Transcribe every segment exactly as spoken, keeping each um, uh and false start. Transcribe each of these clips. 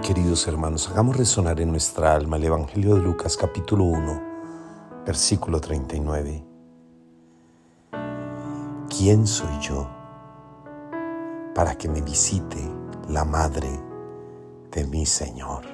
queridos hermanos, hagamos resonar en nuestra alma el Evangelio de Lucas capítulo uno, versículo treinta y nueve. ¿Quién soy yo para que me visite la madre de mi Señor?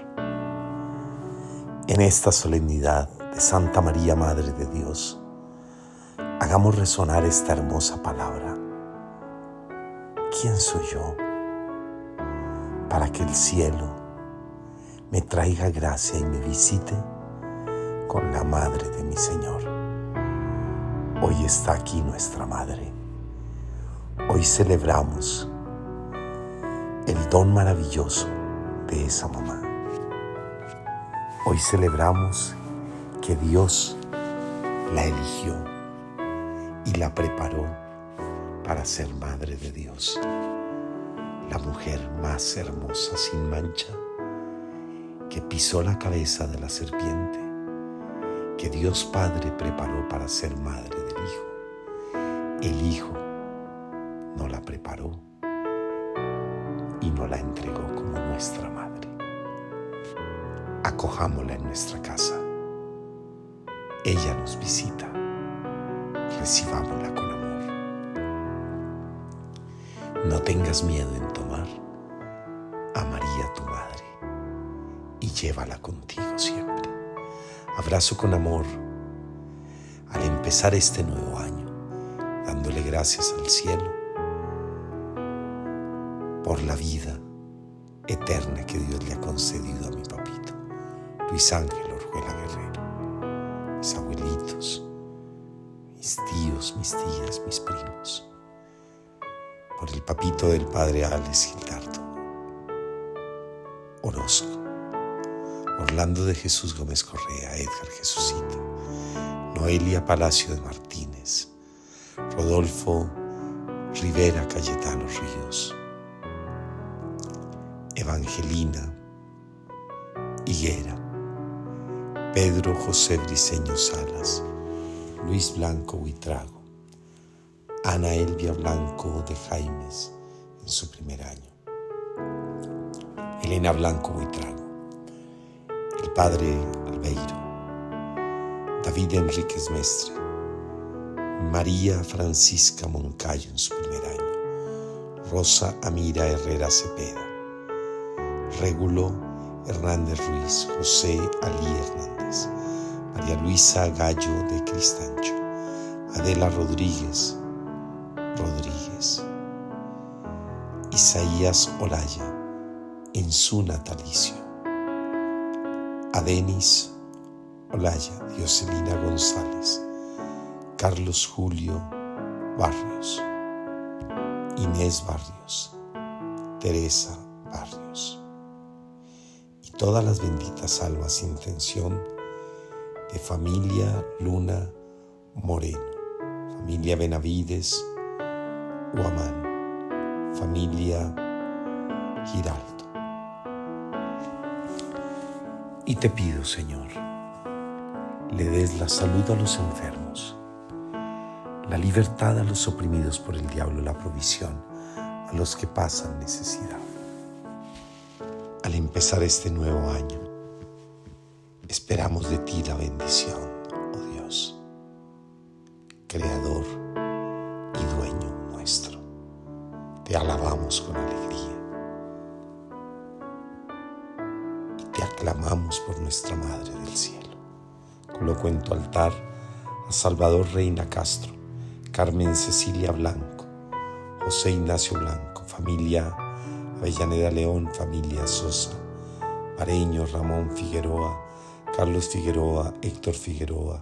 En esta solemnidad de Santa María, Madre de Dios, hagamos resonar esta hermosa palabra. ¿Quién soy yo para que el cielo me traiga gracia y me visite con la Madre de mi Señor? Hoy está aquí nuestra Madre. Hoy celebramos el don maravilloso de esa mamá. Hoy celebramos que Dios la eligió y la preparó para ser Madre de Dios, la mujer más hermosa sin mancha, que pisó la cabeza de la serpiente, que Dios Padre preparó para ser madre del Hijo. El Hijo no la preparó y no la entregó como nuestra madre. Acojámosla en nuestra casa. Ella nos visita. Recibámosla con amor. No tengas miedo en tomar a María tu madre y llévala contigo siempre. Abrazo con amor al empezar este nuevo año, dándole gracias al cielo por la vida eterna que Dios le ha concedido a mi papito, Luis Ángel Orjuela Guerrero, mis abuelitos, mis tíos, mis tías, mis primos, por el papito del padre Alex Gildardo Orozco, Orlando de Jesús Gómez Correa, Edgar Jesucito, Noelia Palacio de Martínez, Rodolfo Rivera Cayetano Ríos, Evangelina Higuera, Pedro José Briceño Salas, Luis Blanco Huitrago, Ana Elvia Blanco de Jaimes en su primer año, Elena Blanco Huitrago, el padre Albeiro, David Enríquez Mestre, María Francisca Moncayo en su primer año, Rosa Amira Herrera Cepeda, Régulo Hernández Ruiz, José Alí Hernández, María Luisa Gallo de Cristancho, Adela Rodríguez Rodríguez, Isaías Olaya en su natalicio, Adenis Olaya, Dioselina González, Carlos Julio Barrios, Inés Barrios, Teresa Barrios, y todas las benditas almas sin intención de familia Luna Moreno, familia Benavides Huamán, familia Giraldo. Y te pido, Señor, le des la salud a los enfermos, la libertad a los oprimidos por el diablo, la provisión a los que pasan necesidad. Al empezar este nuevo año, esperamos de ti la bendición, oh Dios, Creador y Dueño nuestro. Te alabamos con alegría y te aclamamos por nuestra Madre del Cielo. Coloco en tu altar a Salvador Reina Castro, Carmen Cecilia Blanco, José Ignacio Blanco, familia Avellaneda León, familia Sosa, Pareño, Ramón Figueroa, Carlos Figueroa, Héctor Figueroa,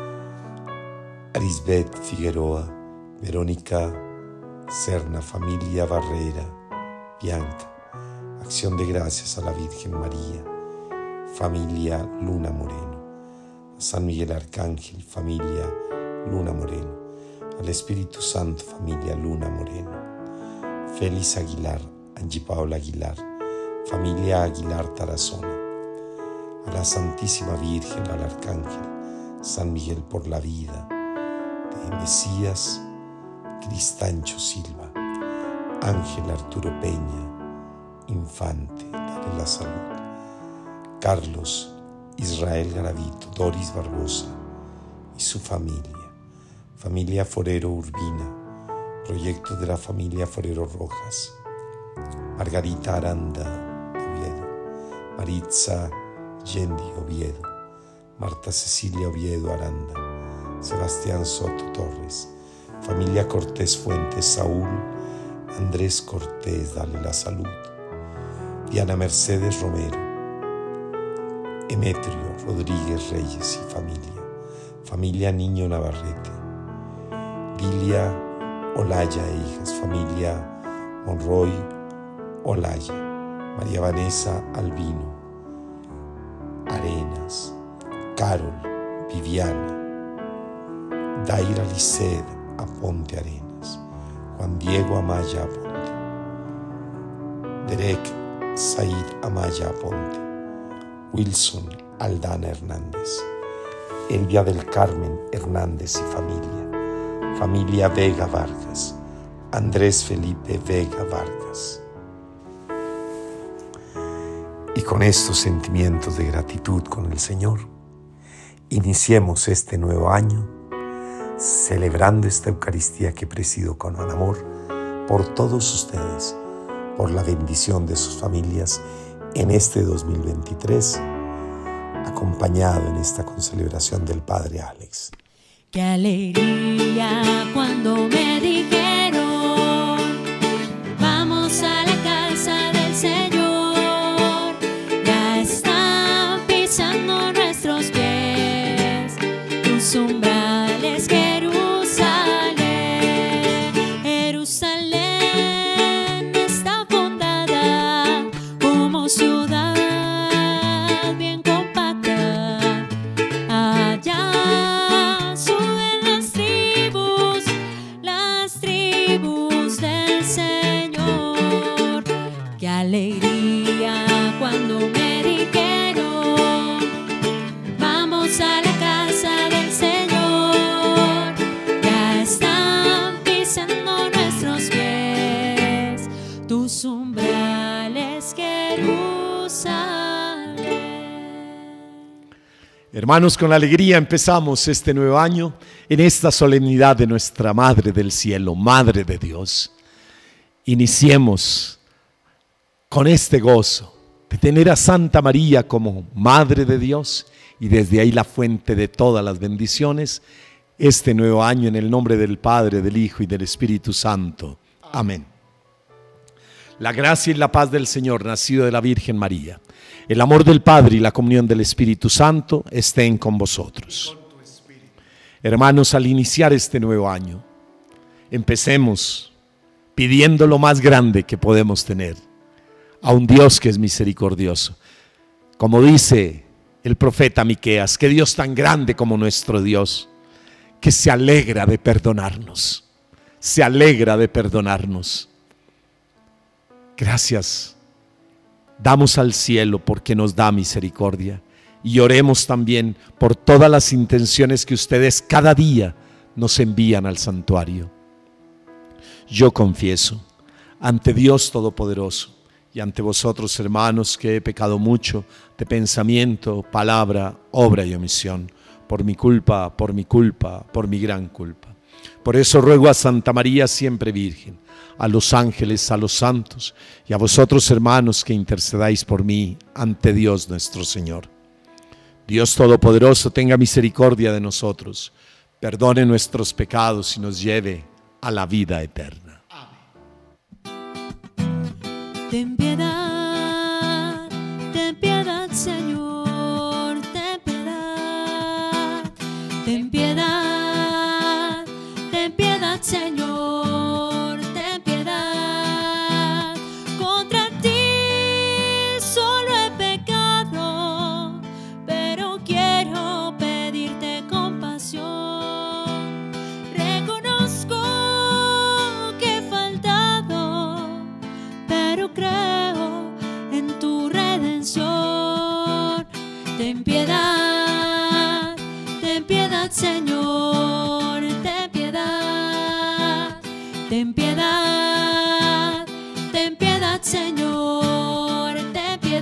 Arisbet Figueroa, Verónica Serna, familia Barrera, Bianca, acción de gracias a la Virgen María, familia Luna Moreno, a San Miguel Arcángel, familia Luna Moreno, al Espíritu Santo, familia Luna Moreno, Félix Aguilar, Angie Paola Aguilar, familia Aguilar Tarazona, a la Santísima Virgen, al Arcángel San Miguel por la vida de Mesías Cristancho Silva, Ángel Arturo Peña, Infante dale la salud. Carlos Israel Garavito, Doris Barbosa y su familia, familia Forero Urbina, proyecto de la familia Forero Rojas, Margarita Aranda de Oviedo, Maritza Yendi Oviedo, Marta Cecilia Oviedo Aranda, Sebastián Soto Torres, familia Cortés Fuentes, Saúl Andrés Cortés, dale la salud, Diana Mercedes Romero, Emetrio Rodríguez Reyes y familia, familia Niño Navarrete, Lilia Olaya e hijas, familia Monroy Olaya, María Vanessa Albino Arenas, Carol Viviana, Daira Liced Aponte Arenas, Juan Diego Amaya Aponte, Derek Said Amaya Aponte, Wilson Aldana Hernández, Elvia del Carmen Hernández y familia, familia Vega Vargas, Andrés Felipe Vega Vargas. Y con estos sentimientos de gratitud con el Señor, iniciemos este nuevo año celebrando esta Eucaristía que presido con amor por todos ustedes, por la bendición de sus familias en este dos mil veintitrés, acompañado en esta concelebración del Padre Alex. Qué alegría cuando me dijeron, vamos a la casa del Señor, ya están pisando nuestros pies, tus umbrales, Jerusalén, Jerusalén está fundada como ciudad bien compacta, allá del Señor. Qué alegría cuando me dijeron, vamos a la casa del Señor, ya están pisando nuestros pies, tus umbrales, Jerusalén. Hermanos, con alegría empezamos este nuevo año en esta solemnidad de nuestra Madre del Cielo, Madre de Dios. Iniciemos con este gozo de tener a Santa María como Madre de Dios y desde ahí la fuente de todas las bendiciones, este nuevo año en el nombre del Padre, del Hijo y del Espíritu Santo. Amén. La gracia y la paz del Señor, nacido de la Virgen María, el amor del Padre y la comunión del Espíritu Santo estén con vosotros. Hermanos, al iniciar este nuevo año, empecemos pidiendo lo más grande que podemos tener, a un Dios que es misericordioso. Como dice el profeta Miqueas, que Dios tan grande como nuestro Dios, que se alegra de perdonarnos, se alegra de perdonarnos. Gracias damos al cielo porque nos da misericordia, y oremos también por todas las intenciones que ustedes cada día nos envían al santuario. Yo confieso ante Dios Todopoderoso y ante vosotros, hermanos, que he pecado mucho de pensamiento, palabra, obra y omisión, por mi culpa, por mi culpa, por mi gran culpa. Por eso ruego a Santa María siempre Virgen, a los ángeles, a los santos y a vosotros, hermanos, que intercedáis por mí ante Dios nuestro Señor. Dios Todopoderoso tenga misericordia de nosotros, perdone nuestros pecados y nos lleve a la vida eterna. Amén. Ten piedad, ten piedad, Señor, ten piedad, ten piedad, ten piedad, Señor, ten piedad. Contra ti solo he pecado, pero quiero pedirte compasión. Reconozco que he faltado, pero creo en tu redención. Ten piedad, ten piedad, Señor, ten piedad, ten piedad, ten piedad, Señor, ten piedad.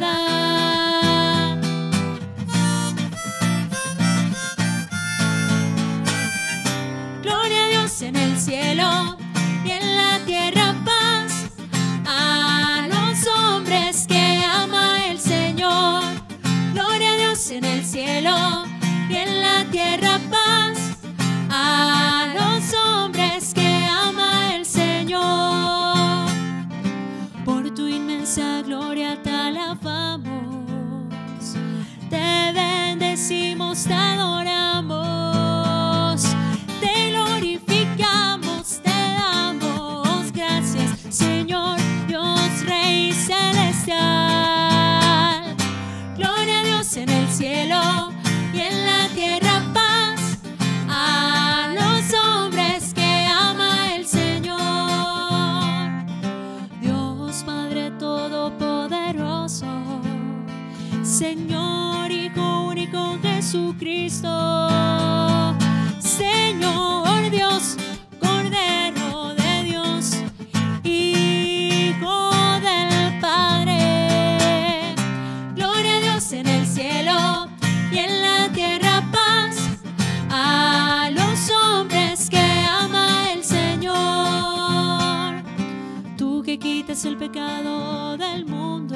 y en la tierra paz a los hombres que ama el Señor. Por tu inmensa gloria te alabamos, te bendecimos, te adoramos, te glorificamos, te damos gracias, Señor Dios Rey celestial. Gloria a Dios en el cielo y en la tierra paz a los hombres que ama el Señor. Dios Padre Todopoderoso, Señor Hijo único Jesucristo, Señor Dios, Cordero de Dios, Hijo del Padre. Gloria a Dios en el cielo y en la tierra paz a los hombres que ama el Señor. Tú que quitas el pecado del mundo,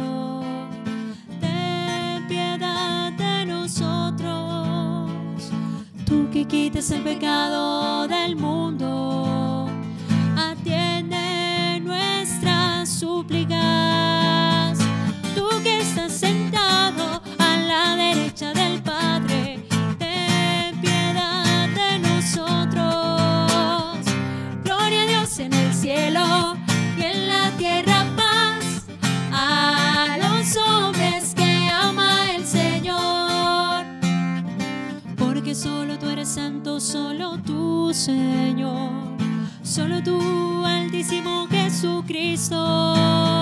ten piedad de nosotros. Tú que quitas el pecado del mundo, atiende nuestras súplicas. Tú que estás sentado a la derecha del Padre, ten piedad de nosotros. Gloria a Dios en el cielo y en la tierra paz a los hombres que ama el Señor. Porque solo tú eres santo, solo tú, Señor, solo tú, Altísimo Jesucristo.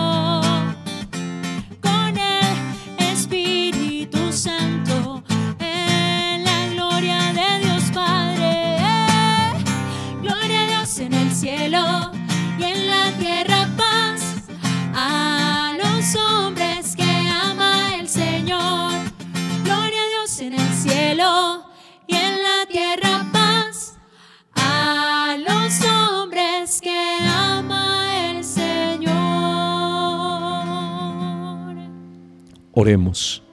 Con el Espíritu Santo, en la gloria de Dios Padre. Gloria a Dios en el cielo y en la tierra paz a los hombres que ama el Señor. Gloria a Dios en el cielo y en la tierra paz a los hombres que ama el Señor. Oremos.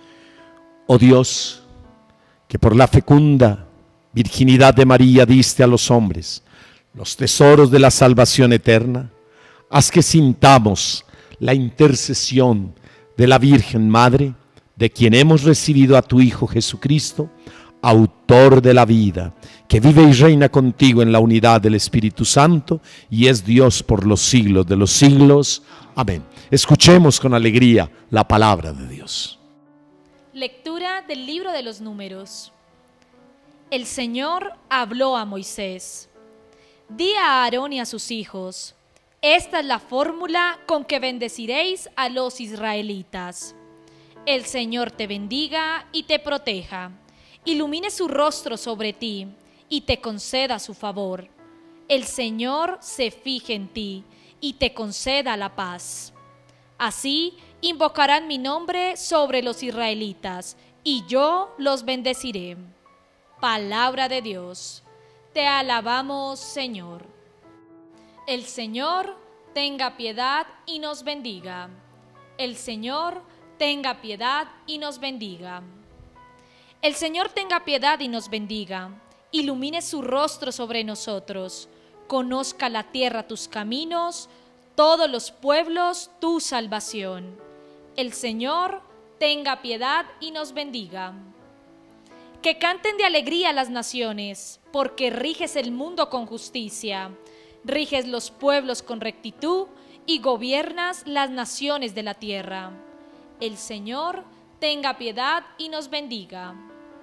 Oh Dios, que por la fecunda virginidad de María diste a los hombres los tesoros de la salvación eterna, haz que sintamos la intercesión de la Virgen Madre, de quien hemos recibido a tu Hijo Jesucristo, autor de la vida, que vive y reina contigo en la unidad del Espíritu Santo y es Dios por los siglos de los siglos. Amén. Escuchemos con alegría la palabra de Dios. Lectura del libro de los Números. El Señor habló a Moisés. Di a Aarón y a sus hijos: esta es la fórmula con que bendeciréis a los israelitas. El Señor te bendiga y te proteja, ilumine su rostro sobre ti y te conceda su favor. El Señor se fije en ti y te conceda la paz. Así invocarán mi nombre sobre los israelitas y yo los bendeciré. Palabra de Dios. Te alabamos, Señor. El Señor tenga piedad y nos bendiga. El Señor tenga piedad y nos bendiga. El Señor tenga piedad y nos bendiga. Ilumine su rostro sobre nosotros. Conozca la tierra tus caminos, todos los pueblos tu salvación. El Señor tenga piedad y nos bendiga. Que canten de alegría las naciones, porque riges el mundo con justicia, riges los pueblos con rectitud y gobiernas las naciones de la tierra. El Señor tenga piedad y nos bendiga.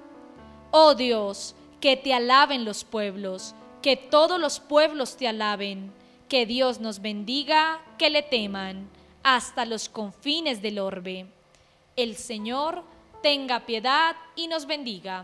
Oh Dios, que te alaben los pueblos, que todos los pueblos te alaben, que Dios nos bendiga, que le teman, hasta los confines del orbe. El Señor tenga piedad y nos bendiga.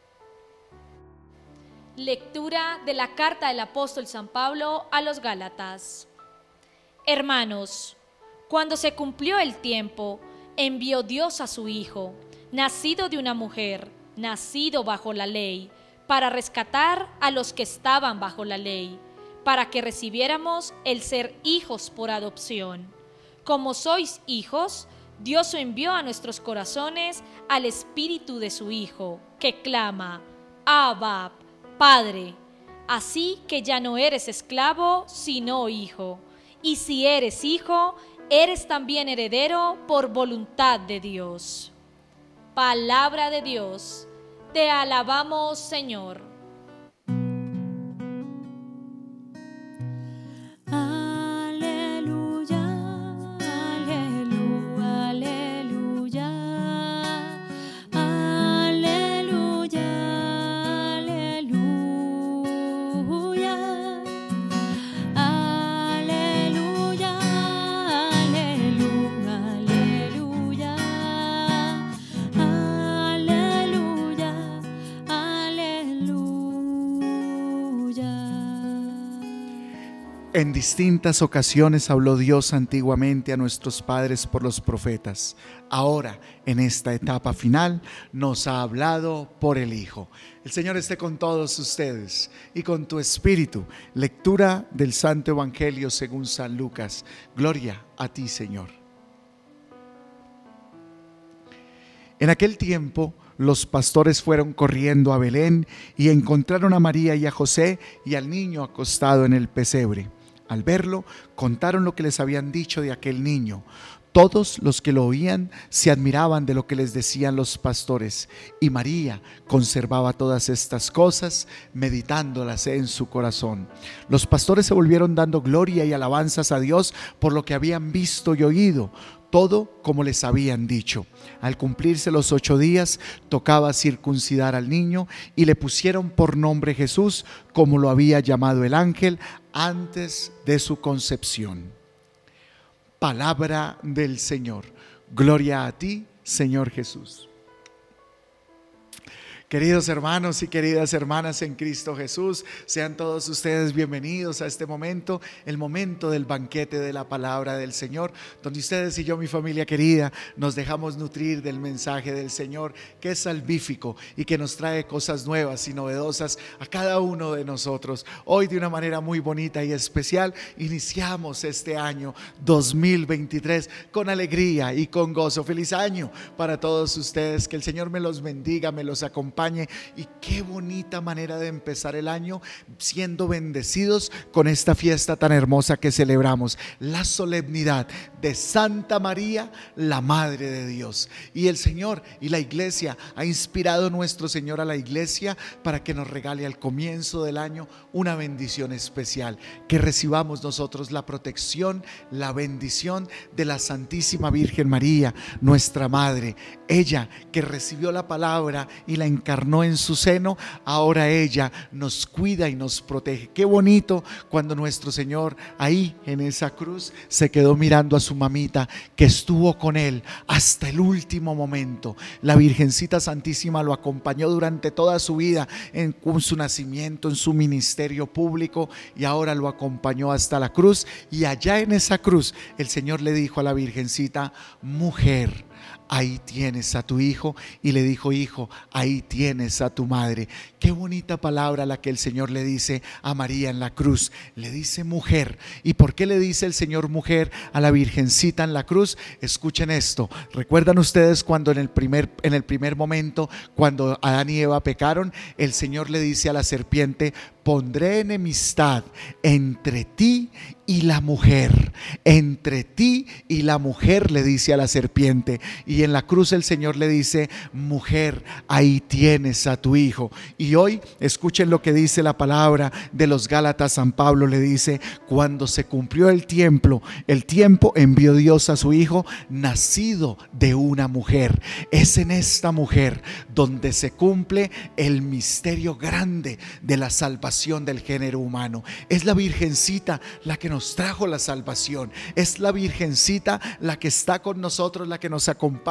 Lectura de la carta del apóstol San Pablo a los Gálatas. Hermanos, cuando se cumplió el tiempo, envió Dios a su Hijo, nacido de una mujer, nacido bajo la ley, para rescatar a los que estaban bajo la ley, para que recibiéramos el ser hijos por adopción. Como sois hijos, Dios envió a nuestros corazones al Espíritu de su Hijo, que clama, Abba, Padre. Así que ya no eres esclavo, sino hijo. Y si eres hijo, eres también heredero por voluntad de Dios. Palabra de Dios. Te alabamos, Señor. En distintas ocasiones habló Dios antiguamente a nuestros padres por los profetas. Ahora, en esta etapa final, nos ha hablado por el Hijo. El Señor esté con todos ustedes y con tu espíritu. Lectura del Santo Evangelio según San Lucas. Gloria a ti, Señor. En aquel tiempo, los pastores fueron corriendo a Belén y encontraron a María y a José y al niño acostado en el pesebre. Al verlo, contaron lo que les habían dicho de aquel niño. Todos los que lo oían se admiraban de lo que les decían los pastores, y María conservaba todas estas cosas, meditándolas en su corazón. Los pastores se volvieron dando gloria y alabanzas a Dios por lo que habían visto y oído, todo como les habían dicho. Al cumplirse los ocho días, tocaba circuncidar al niño y le pusieron por nombre Jesús, como lo había llamado el ángel antes de su concepción. Palabra del Señor. Gloria a ti, Señor Jesús. Queridos hermanos y queridas hermanas en Cristo Jesús, sean todos ustedes bienvenidos a este momento, el momento del banquete de la palabra del Señor, donde ustedes y yo, mi familia querida, nos dejamos nutrir del mensaje del Señor, que es salvífico y que nos trae cosas nuevas y novedosas a cada uno de nosotros. Hoy, de una manera muy bonita y especial, iniciamos este año dos mil veintitrés con alegría y con gozo. Feliz año para todos ustedes, que el Señor me los bendiga, me los acompañe. Y qué bonita manera de empezar el año, siendo bendecidos con esta fiesta tan hermosa que celebramos, la solemnidad de Santa María, la Madre de Dios. Y el Señor y la Iglesia ha inspirado nuestro Señor a la Iglesia para que nos regale al comienzo del año una bendición especial, que recibamos nosotros la protección, la bendición de la Santísima Virgen María, nuestra Madre. Ella que recibió la palabra y la encarnó en su seno, ahora ella nos cuida y nos protege. Qué bonito cuando nuestro Señor ahí en esa cruz se quedó mirando a su mamita, que estuvo con él hasta el último momento. La Virgencita Santísima lo acompañó durante toda su vida, en su nacimiento, en su ministerio público, y ahora lo acompañó hasta la cruz. Y allá en esa cruz el Señor le dijo a la Virgencita: mujer, ahí tienes a tu hijo. Y le dijo: hijo, ahí tienes a tu madre. Qué bonita palabra la que el Señor le dice a María en la cruz. Le dice mujer. ¿Y por qué le dice el Señor mujer a la Virgencita en la cruz? Escuchen esto. ¿Recuerdan ustedes cuando en el primer, en el primer momento, cuando Adán y Eva pecaron, el Señor le dice a la serpiente: pondré enemistad entre ti y la mujer, entre ti y la mujer, le dice a la serpiente. Y en la cruz el Señor le dice: mujer, ahí tienes a tu hijo. Y hoy escuchen lo que dice la palabra de los Gálatas. San Pablo le dice: cuando se cumplió el tiempo, el tiempo envió Dios a su hijo, nacido de una mujer. Es en esta mujer donde se cumple el misterio grande de la salvación del género humano. Es la Virgencita la que nos trajo la salvación. Es la Virgencita la que está con nosotros, la que nos acompaña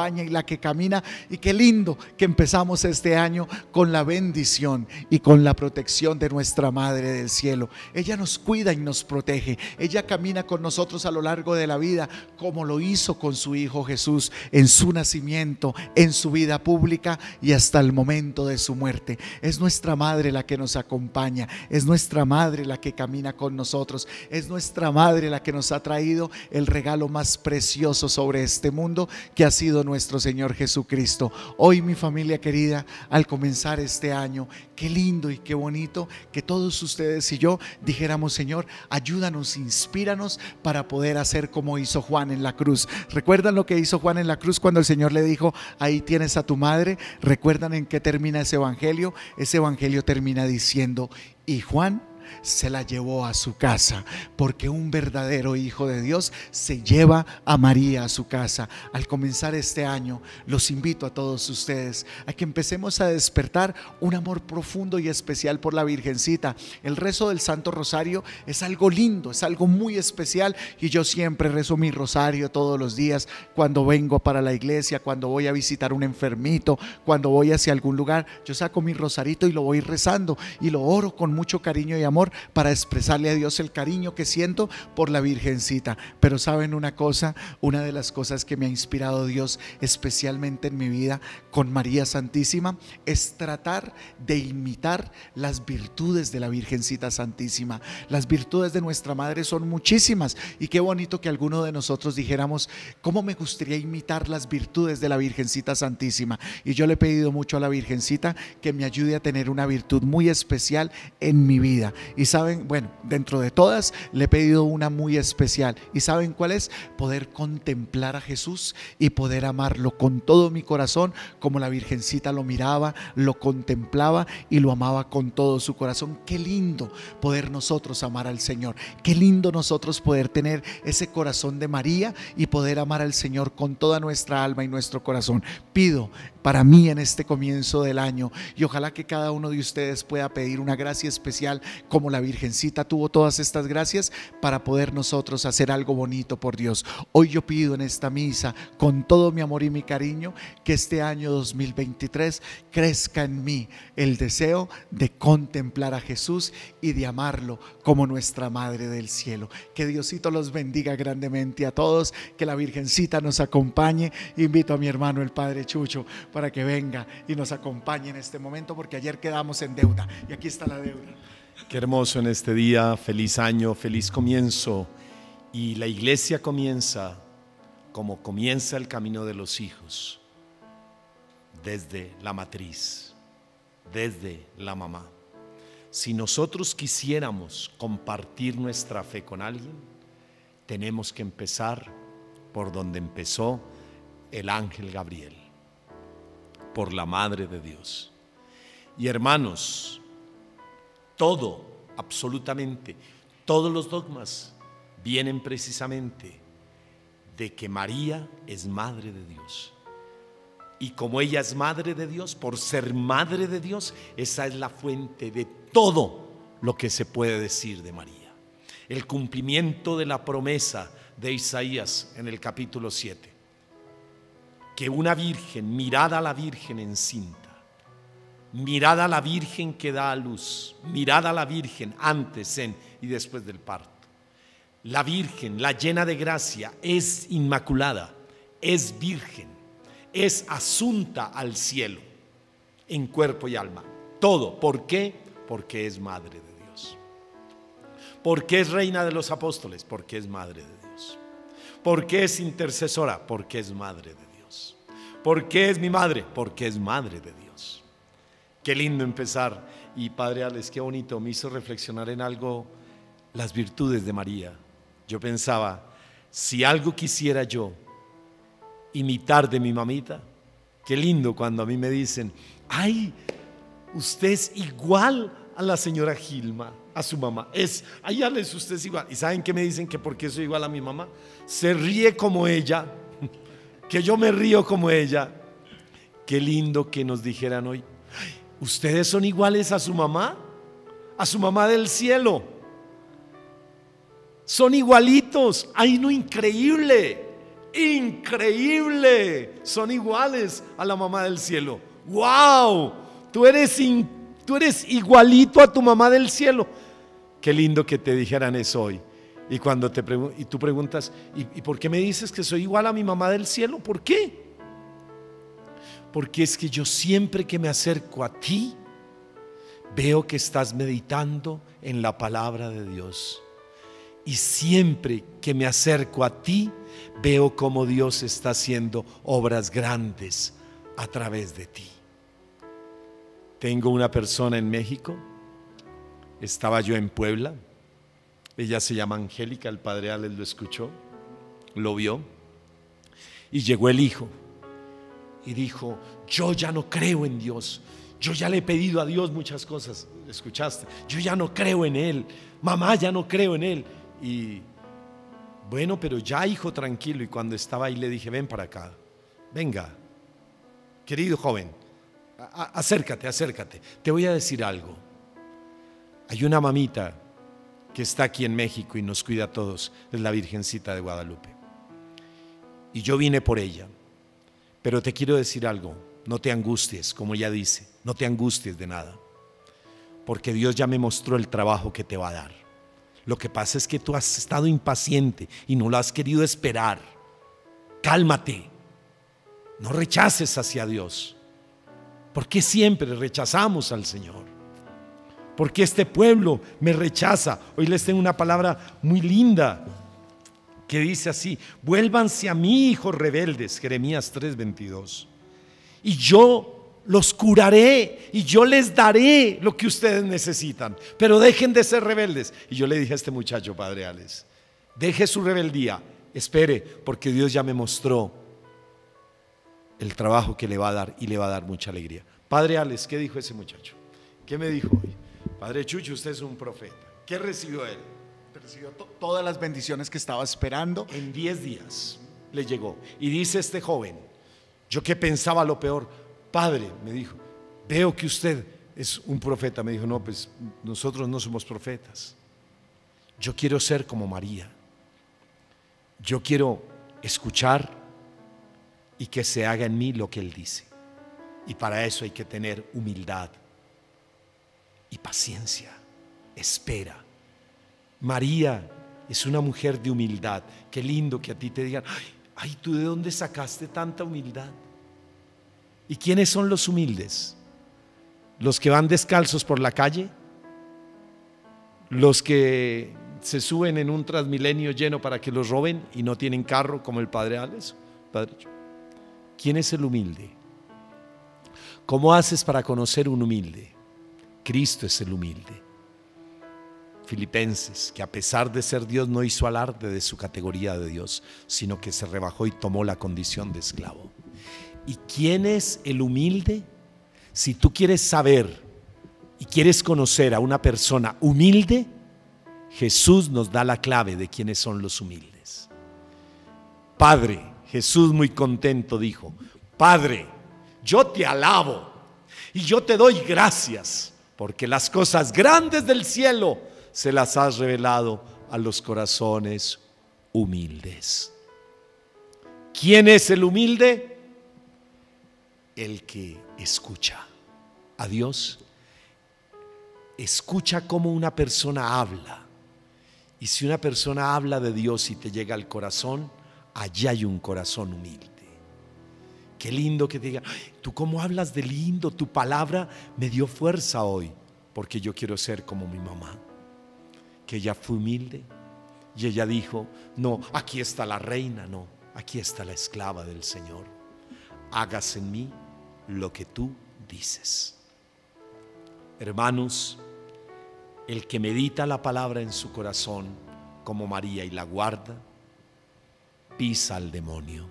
acompaña y la que camina. Y qué lindo que empezamos este año con la bendición y con la protección de nuestra Madre del Cielo. Ella nos cuida y nos protege. Ella camina con nosotros a lo largo de la vida, como lo hizo con su Hijo Jesús en su nacimiento, en su vida pública y hasta el momento de su muerte. Es nuestra Madre la que nos acompaña, es nuestra Madre la que camina con nosotros, es nuestra Madre la que nos ha traído el regalo más precioso sobre este mundo, que ha sido nuestro Señor Jesucristo. Hoy, mi familia querida, al comenzar este año, qué lindo y qué bonito que todos ustedes y yo dijéramos: Señor, ayúdanos, inspíranos para poder hacer como hizo Juan en la cruz. ¿Recuerdan lo que hizo Juan en la cruz cuando el Señor le dijo: ahí tienes a tu madre? ¿Recuerdan en qué termina ese evangelio? Ese evangelio termina diciendo: y Juan se la llevó a su casa, porque un verdadero hijo de Dios se lleva a María a su casa. Al comenzar este año, los invito a todos ustedes a que empecemos a despertar un amor profundo y especial por la Virgencita. El rezo del Santo Rosario es algo lindo, es algo muy especial, y yo siempre rezo mi rosario todos los días cuando vengo para la iglesia, cuando voy a visitar un enfermito, cuando voy hacia algún lugar. Yo saco mi rosarito y lo voy rezando y lo oro con mucho cariño y amor para expresarle a Dios el cariño que siento por la Virgencita. Pero saben una cosa, una de las cosas que me ha inspirado Dios especialmente en mi vida con María Santísima es tratar de imitar las virtudes de la Virgencita Santísima. Las virtudes de nuestra Madre son muchísimas, y qué bonito que alguno de nosotros dijéramos: ¿cómo me gustaría imitar las virtudes de la Virgencita Santísima? Y yo le he pedido mucho a la Virgencita que me ayude a tener una virtud muy especial en mi vida. Y saben, bueno, dentro de todas le he pedido una muy especial. ¿Y saben cuál es? Poder contemplar a Jesús y poder amarlo con todo mi corazón, como la Virgencita lo miraba, lo contemplaba y lo amaba con todo su corazón. Qué lindo poder nosotros amar al Señor. Qué lindo nosotros poder tener ese corazón de María y poder amar al Señor con toda nuestra alma y nuestro corazón. Pido para mí en este comienzo del año, y ojalá que cada uno de ustedes pueda pedir una gracia especial como la Virgencita tuvo todas estas gracias, para poder nosotros hacer algo bonito por Dios. Hoy yo pido en esta misa, con todo mi amor y mi cariño, que este año dos mil veintitrés crezca en mí el deseo de contemplar a Jesús y de amarlo como nuestra Madre del Cielo. Que Diosito los bendiga grandemente a todos, que la Virgencita nos acompañe. Invito a mi hermano el Padre Chucho para que venga y nos acompañe en este momento, porque ayer quedamos en deuda y aquí está la deuda. Qué hermoso en este día, feliz año, feliz comienzo. Y la iglesia comienza como comienza el camino de los hijos, desde la matriz, desde la mamá. Si nosotros quisiéramos compartir nuestra fe con alguien, tenemos que empezar por donde empezó el ángel Gabriel, por la Madre de Dios. Y hermanos, todo, absolutamente, todos los dogmas vienen precisamente de que María es Madre de Dios. Y como ella es Madre de Dios, por ser Madre de Dios, esa es la fuente de todo lo que se puede decir de María. El cumplimiento de la promesa de Isaías en el capítulo siete. Que una virgen, mirada a la virgen encinta, mirada a la virgen que da a luz, mirada a la virgen antes, en y después del parto. La virgen, la llena de gracia, es inmaculada, es virgen, es asunta al cielo, en cuerpo y alma. Todo, ¿por qué? Porque es Madre de Dios. ¿Por qué es Reina de los Apóstoles? Porque es Madre de Dios. ¿Por qué es intercesora? Porque es Madre de Dios. ¿Por qué es mi madre? Porque es Madre de Dios. Qué lindo empezar. Y Padre Alex, qué bonito, me hizo reflexionar en algo, las virtudes de María. Yo pensaba, si algo quisiera yo imitar de mi mamita, qué lindo cuando a mí me dicen: ay, usted es igual a la señora Gilma, a su mamá. Es, ay, Alex, usted es igual. ¿Y saben qué me dicen? Que porque soy igual a mi mamá. Se ríe como ella, que yo me río como ella. Qué lindo que nos dijeran hoy: ustedes son iguales a su mamá, a su mamá del cielo. Son igualitos. Ay, no, increíble. Increíble, son iguales a la mamá del cielo. ¡Wow! Tú eres, in, tú eres igualito a tu mamá del cielo. Qué lindo que te dijeran eso hoy. Y cuando te pregun- y tú preguntas, ¿y, ¿y por qué me dices que soy igual a mi mamá del cielo? ¿Por qué? Porque es que yo siempre que me acerco a ti, veo que estás meditando en la palabra de Dios. Y siempre que me acerco a ti, veo cómo Dios está haciendo obras grandes a través de ti. Tengo una persona en México, estaba yo en Puebla, ella se llama Angélica, el padre Alex lo escuchó, lo vio, y llegó el hijo y dijo: yo ya no creo en Dios, yo ya le he pedido a Dios muchas cosas, ¿escuchaste? Yo ya no creo en Él, mamá, ya no creo en Él. Y bueno, pero ya, hijo, tranquilo. Y cuando estaba ahí le dije: ven para acá, venga, querido joven, a- a- acércate, acércate. Te voy a decir algo. Hay una mamita que está aquí en México y nos cuida a todos, es la Virgencita de Guadalupe. Y yo vine por ella. Pero te quiero decir algo, no te angusties, como ella dice, no te angusties de nada, porque Dios ya me mostró el trabajo que te va a dar. Lo que pasa es que tú has estado impaciente y no lo has querido esperar. Cálmate, no rechaces hacia Dios. ¿Por qué siempre rechazamos al Señor? ¿Por qué este pueblo me rechaza? Hoy les tengo una palabra muy linda que dice así: vuélvanse a mí, hijos rebeldes, Jeremías tres veintidós, y yo los curaré y yo les daré lo que ustedes necesitan, pero dejen de ser rebeldes. Y yo le dije a este muchacho, padre Alex, deje su rebeldía, espere, porque Dios ya me mostró el trabajo que le va a dar y le va a dar mucha alegría. Padre Alex, ¿qué dijo ese muchacho? ¿Qué me dijo hoy? Padre Chucho, usted es un profeta. ¿Qué recibió él? Recibió to- todas las bendiciones que estaba esperando. En diez días le llegó. Y dice este joven, yo que pensaba lo peor, padre, me dijo, veo que usted es un profeta. Me dijo, no, pues nosotros no somos profetas. Yo quiero ser como María. Yo quiero escuchar y que se haga en mí lo que Él dice. Y para eso hay que tener humildad y paciencia, espera. María es una mujer de humildad. Qué lindo que a ti te digan, ay, ay, ¿tú de dónde sacaste tanta humildad? ¿Y quiénes son los humildes? ¿Los que van descalzos por la calle? ¿Los que se suben en un Transmilenio lleno para que los roben y no tienen carro como el padre Alex? Padre, ¿quién es el humilde? ¿Cómo haces para conocer un humilde? Cristo es el humilde. Filipenses, que a pesar de ser Dios no hizo alarde de su categoría de Dios, sino que se rebajó y tomó la condición de esclavo. ¿Y quién es el humilde? Si tú quieres saber y quieres conocer a una persona humilde, Jesús nos da la clave de quiénes son los humildes. Padre, Jesús muy contento dijo, Padre, yo te alabo y yo te doy gracias porque las cosas grandes del cielo se las has revelado a los corazones humildes. ¿Quién es el humilde? El que escucha a Dios, escucha cómo una persona habla. Y si una persona habla de Dios y te llega al corazón, allí hay un corazón humilde. Qué lindo que te diga, tú cómo hablas de lindo, tu palabra me dio fuerza hoy, porque yo quiero ser como mi mamá, que ella fue humilde y ella dijo, no, aquí está la reina, no, aquí está la esclava del Señor. Hágase en mí lo que tú dices. Hermanos, el que medita la palabra en su corazón como María y la guarda, pisa al demonio.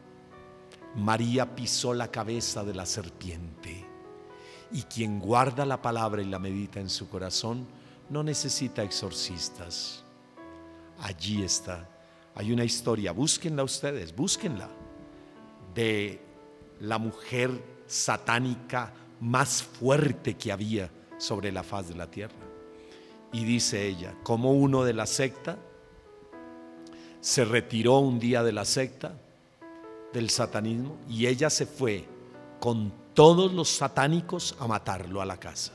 María pisó la cabeza de la serpiente, y quien guarda la palabra y la medita en su corazón no necesita exorcistas. Allí está. Hay una historia, búsquenla ustedes, búsquenla, de la mujer satánica más fuerte que había sobre la faz de la tierra. Y dice ella, como uno de la secta se retiró un día de la secta del satanismo y ella se fue con todos los satánicos a matarlo a la casa.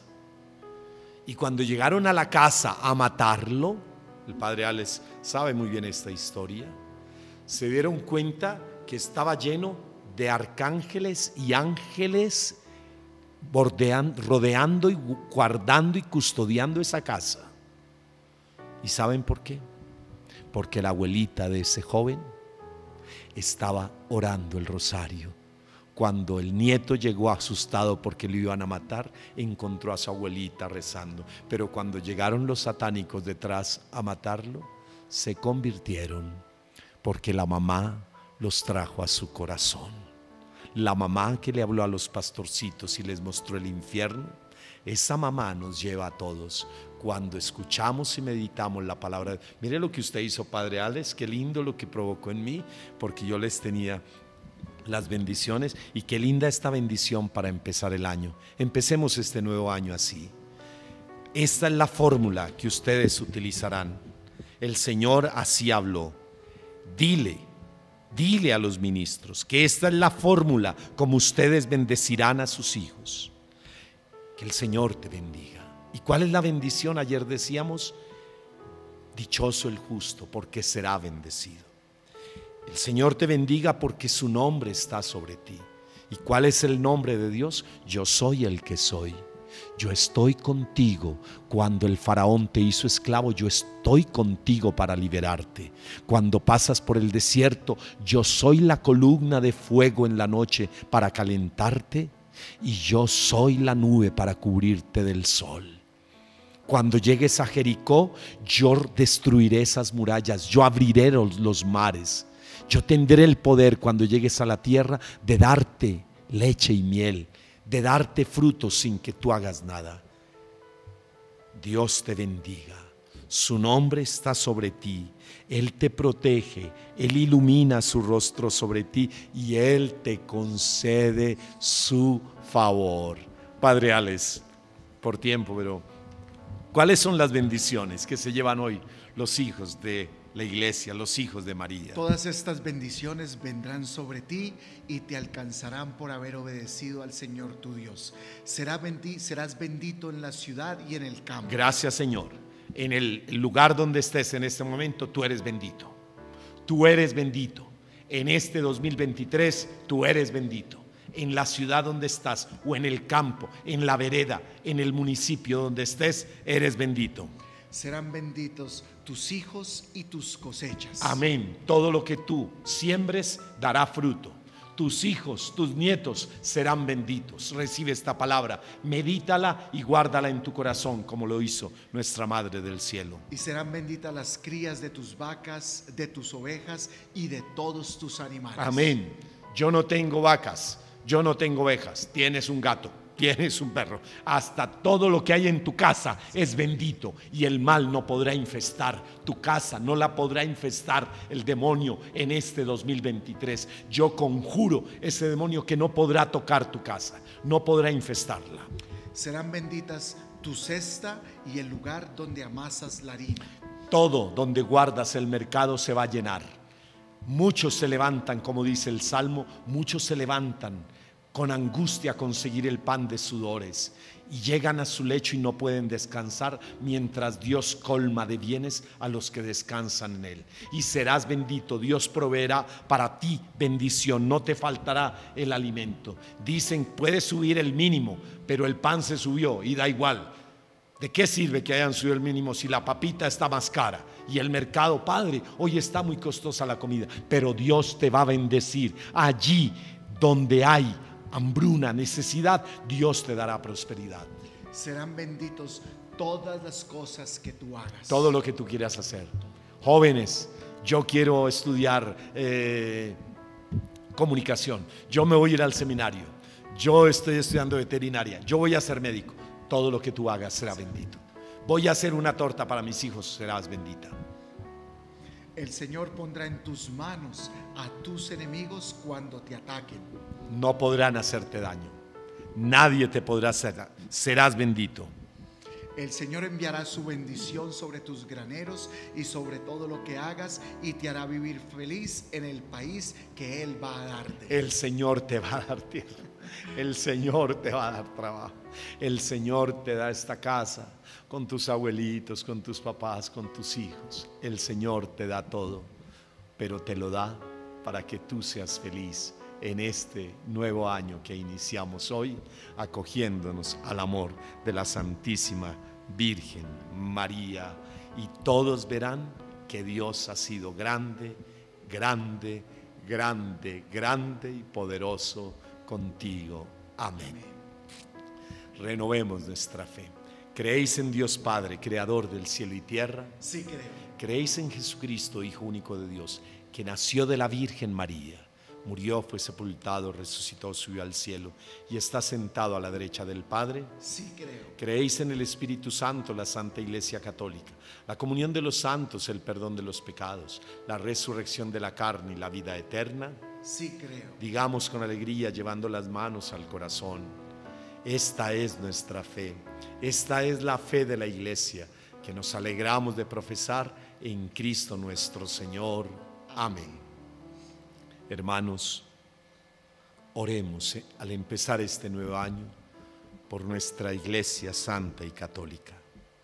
Y cuando llegaron a la casa a matarlo, el padre Alex sabe muy bien esta historia, se dieron cuenta que estaba lleno de arcángeles y ángeles bordean, rodeando y guardando y custodiando esa casa. ¿Y saben por qué? Porque la abuelita de ese joven estaba orando el rosario. Cuando el nieto llegó asustado porque lo iban a matar, encontró a su abuelita rezando. Pero cuando llegaron los satánicos detrás a matarlo, se convirtieron porque la mamá los trajo a su corazón. La mamá que le habló a los pastorcitos y les mostró el infierno, esa mamá nos lleva a todos. Cuando escuchamos y meditamos la palabra, mire lo que usted hizo, padre Alex, qué lindo lo que provocó en mí, porque yo les tenía las bendiciones y qué linda esta bendición para empezar el año. Empecemos este nuevo año así. Esta es la fórmula que ustedes utilizarán. El Señor así habló. Dile, dile a los ministros que esta es la fórmula como ustedes bendecirán a sus hijos. Que el Señor te bendiga. ¿Y cuál es la bendición? Ayer decíamos, dichoso el justo porque será bendecido. El Señor te bendiga porque su nombre está sobre ti. ¿Y cuál es el nombre de Dios? Yo soy el que soy. Yo estoy contigo. Cuando el faraón te hizo esclavo, yo estoy contigo para liberarte. Cuando pasas por el desierto, yo soy la columna de fuego en la noche para calentarte, y yo soy la nube para cubrirte del sol. Cuando llegues a Jericó, yo destruiré esas murallas, yo abriré los, los mares. Yo tendré el poder cuando llegues a la tierra de darte leche y miel, de darte frutos sin que tú hagas nada. Dios te bendiga. Su nombre está sobre ti. Él te protege. Él ilumina su rostro sobre ti y Él te concede su favor. Padre Alex, por tiempo, pero ¿cuáles son las bendiciones que se llevan hoy los hijos de la iglesia, los hijos de María? Todas estas bendiciones vendrán sobre ti y te alcanzarán por haber obedecido al Señor tu Dios. Será bendi- serás bendito en la ciudad y en el campo. Gracias, Señor. En el lugar donde estés en este momento, tú eres bendito. Tú eres bendito. En este dos mil veintitrés, tú eres bendito. En la ciudad donde estás o en el campo, en la vereda, en el municipio donde estés, eres bendito. Serán benditos tus hijos y tus cosechas. Amén. Todo lo que tú siembres dará fruto. Tus hijos, tus nietos serán benditos. Recibe esta palabra, medítala y guárdala en tu corazón como lo hizo nuestra Madre del Cielo. Y serán benditas las crías de tus vacas, de tus ovejas y de todos tus animales. Amén. Yo no tengo vacas, yo no tengo ovejas. Tienes un gato, tienes un perro. Hasta todo lo que hay en tu casa es bendito y el mal no podrá infestar tu casa, no la podrá infestar el demonio en este dos mil veintitrés. Yo conjuro ese demonio que no podrá tocar tu casa, no podrá infestarla. Serán benditas tu cesta y el lugar donde amasas la harina. Todo donde guardas el mercado se va a llenar. Muchos se levantan, como dice el Salmo, muchos se levantan con angustia a conseguir el pan de sudores y llegan a su lecho y no pueden descansar mientras Dios colma de bienes a los que descansan en Él. Y serás bendito, Dios proveerá para ti bendición, no te faltará el alimento. Dicen, puede subir el mínimo, pero el pan se subió y da igual. ¿De qué sirve que hayan subido el mínimo si la papita está más cara? Y el mercado, Padre, hoy está muy costosa la comida, pero Dios te va a bendecir. Allí donde hay hambruna, necesidad, Dios te dará prosperidad. Serán benditos todas las cosas que tú hagas. Todo lo que tú quieras hacer. Jóvenes, yo quiero estudiar eh, comunicación. Yo me voy a ir al seminario. Yo estoy estudiando veterinaria. Yo voy a ser médico. Todo lo que tú hagas será bendito. Voy a hacer una torta para mis hijos, serás bendita. El Señor pondrá en tus manos a tus enemigos cuando te ataquen. No podrán hacerte daño. Nadie te podrá hacer. Serás bendito. El Señor enviará su bendición sobre tus graneros y sobre todo lo que hagas, y te hará vivir feliz en el país que Él va a darte. El Señor te va a dar tierra. El Señor te va a dar trabajo. El Señor te da esta casa con tus abuelitos, con tus papás, con tus hijos. El Señor te da todo, pero te lo da para que tú seas feliz en este nuevo año que iniciamos hoy, acogiéndonos al amor de la Santísima Virgen María, y todos verán que Dios ha sido grande, grande, grande, grande y poderoso contigo. Amén. Renovemos nuestra fe. ¿Creéis en Dios Padre, creador del cielo y tierra? Sí creo. ¿Creéis en Jesucristo, Hijo único de Dios, que nació de la Virgen María, murió, fue sepultado, resucitó, subió al cielo y está sentado a la derecha del Padre? Sí creo. ¿Creéis en el Espíritu Santo, la Santa Iglesia Católica, la comunión de los santos, el perdón de los pecados, la resurrección de la carne y la vida eterna? Sí creo. Digamos con alegría, llevando las manos al corazón: esta es nuestra fe, esta es la fe de la Iglesia, que nos alegramos de profesar en Cristo nuestro Señor. Amén. Hermanos, oremos eh, al empezar este nuevo año por nuestra Iglesia Santa y Católica,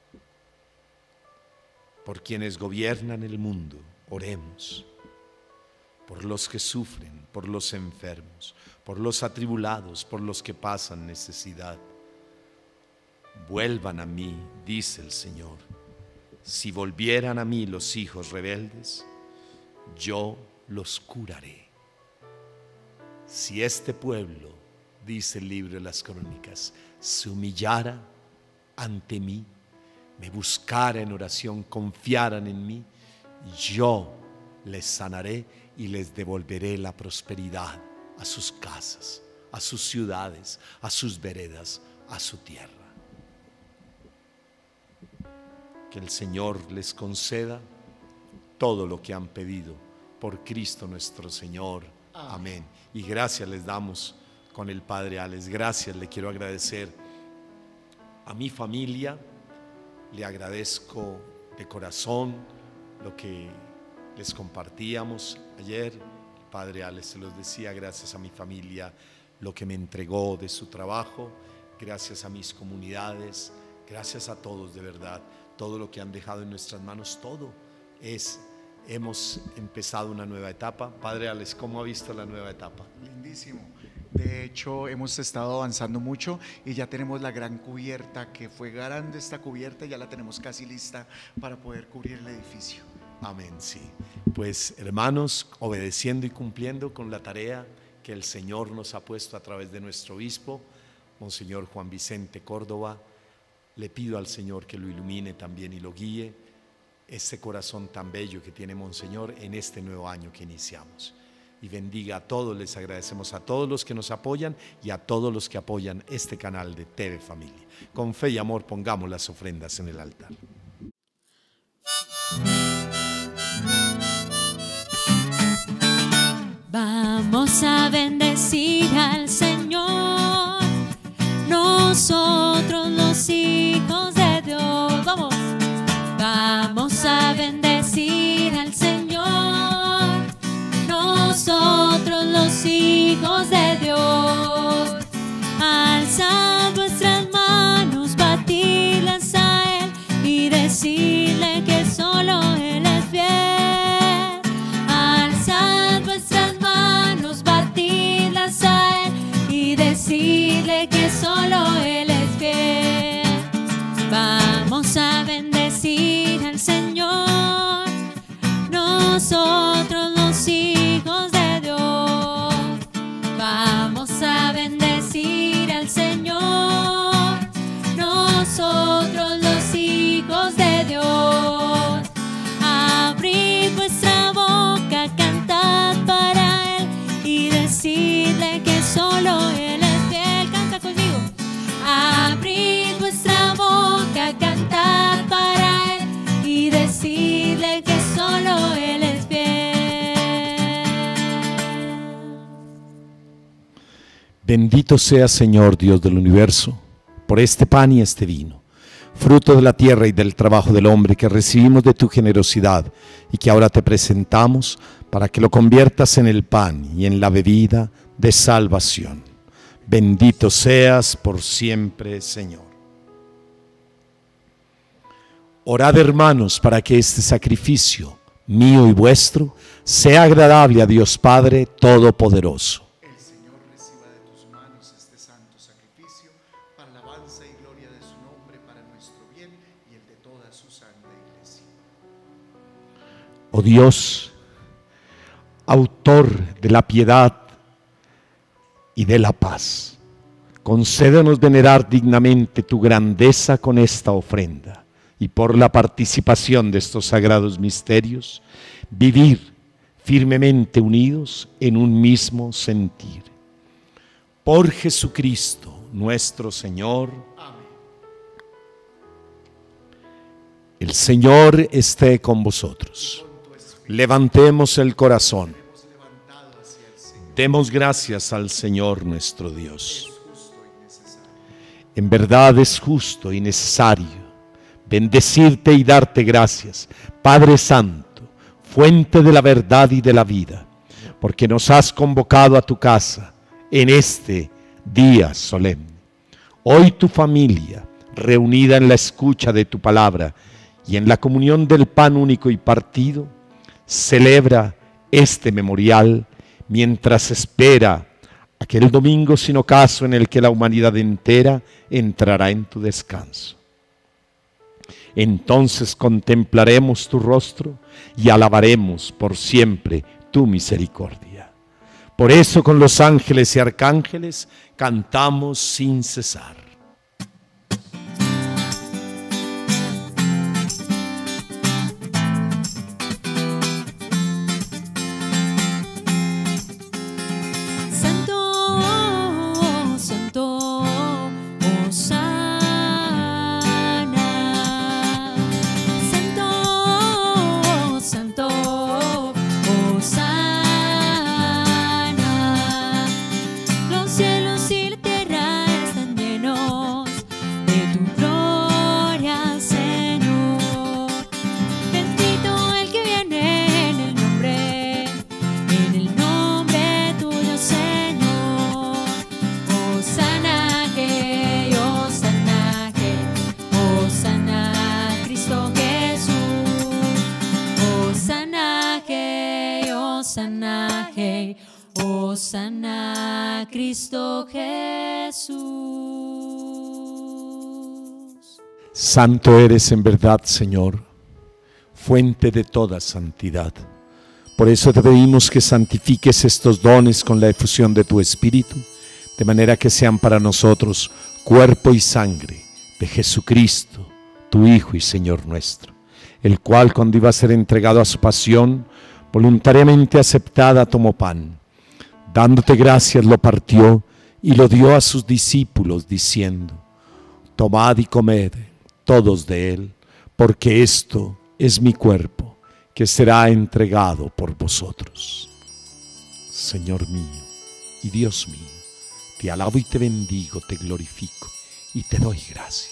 por quienes gobiernan el mundo. Oremos por los que sufren, por los enfermos, por los atribulados, por los que pasan necesidad. Vuelvan a mí, dice el Señor. Si volvieran a mí los hijos rebeldes, yo los curaré. Si este pueblo, dice el libro de las Crónicas, se humillara ante mí, me buscara en oración, confiaran en mí, yo les sanaré y les devolveré la prosperidad a sus casas, a sus ciudades, a sus veredas, a su tierra. Que el Señor les conceda todo lo que han pedido por Cristo nuestro Señor. Amén. Y gracias les damos con el Padre Alex. Gracias, le quiero agradecer a mi familia, le agradezco de corazón lo que les compartíamos ayer. El Padre Alex se los decía: gracias a mi familia, lo que me entregó de su trabajo, gracias a mis comunidades, gracias a todos, de verdad, todo lo que han dejado en nuestras manos, todo es, hemos empezado una nueva etapa. Padre Alex, ¿cómo ha visto la nueva etapa? Lindísimo. De hecho, hemos estado avanzando mucho y ya tenemos la gran cubierta, que fue grande esta cubierta, ya la tenemos casi lista para poder cubrir el edificio. Amén, sí. Pues hermanos, obedeciendo y cumpliendo con la tarea que el Señor nos ha puesto a través de nuestro obispo, Monseñor Juan Vicente Córdoba, le pido al Señor que lo ilumine también y lo guíe, ese corazón tan bello que tiene Monseñor en este nuevo año que iniciamos. Y bendiga a todos, les agradecemos a todos los que nos apoyan y a todos los que apoyan este canal de T V Familia. Con fe y amor pongamos las ofrendas en el altar. Vamos a bendecir al Señor, nosotros los hijos de Dios. Vamos, vamos a bendecir al Señor, nosotros los hijos de Dios. Alzad vuestras manos, batidlas a Él y decirle que solo Él es fiel. Alzad vuestras manos, batidlas a Él y decirle que solo Él es fiel. Vamos a bendecir al Señor, nosotros los hijos de Dios. Vamos a bendecir al Señor, nosotros los hijos de Dios. Abrid vuestra boca, cantad para Él y decidle que solo Él es fiel. Canta conmigo. Abrid vuestra boca, cantad para Él y decidle que solo Él es fiel. Bendito sea, Señor Dios del universo, por este pan y este vino, fruto de la tierra y del trabajo del hombre, que recibimos de tu generosidad y que ahora te presentamos para que lo conviertas en el pan y en la bebida de salvación. Bendito seas por siempre, Señor. Orad, hermanos, para que este sacrificio mío y vuestro sea agradable a Dios Padre Todopoderoso. El Señor reciba de tus manos este santo sacrificio para alabanza y gloria de su nombre, para nuestro bien y el de toda su santa iglesia. Oh Dios, autor de la piedad y de la paz, concédenos venerar dignamente tu grandeza con esta ofrenda, y por la participación de estos sagrados misterios, vivir firmemente unidos en un mismo sentir. Por Jesucristo nuestro Señor. Amén. El Señor esté con vosotros. Levantemos el corazón. Demos gracias al Señor nuestro Dios. En verdad es justo y necesario bendecirte y darte gracias, Padre Santo, fuente de la verdad y de la vida, porque nos has convocado a tu casa en este día solemne. Hoy tu familia, reunida en la escucha de tu palabra y en la comunión del pan único y partido, celebra este memorial mientras espera aquel domingo sin ocaso en el que la humanidad entera entrará en tu descanso. Entonces contemplaremos tu rostro y alabaremos por siempre tu misericordia. Por eso con los ángeles y arcángeles cantamos sin cesar. Hosanna, Cristo Jesús. Santo eres en verdad, Señor, fuente de toda santidad. Por eso te pedimos que santifiques estos dones con la efusión de tu Espíritu, de manera que sean para nosotros cuerpo y sangre de Jesucristo, tu Hijo y Señor nuestro, el cual, cuando iba a ser entregado a su pasión, voluntariamente aceptada, tomó pan. Dándote gracias, lo partió y lo dio a sus discípulos, diciendo: tomad y comed todos de él, porque esto es mi cuerpo, que será entregado por vosotros. Señor mío y Dios mío, te alabo y te bendigo, te glorifico y te doy gracias.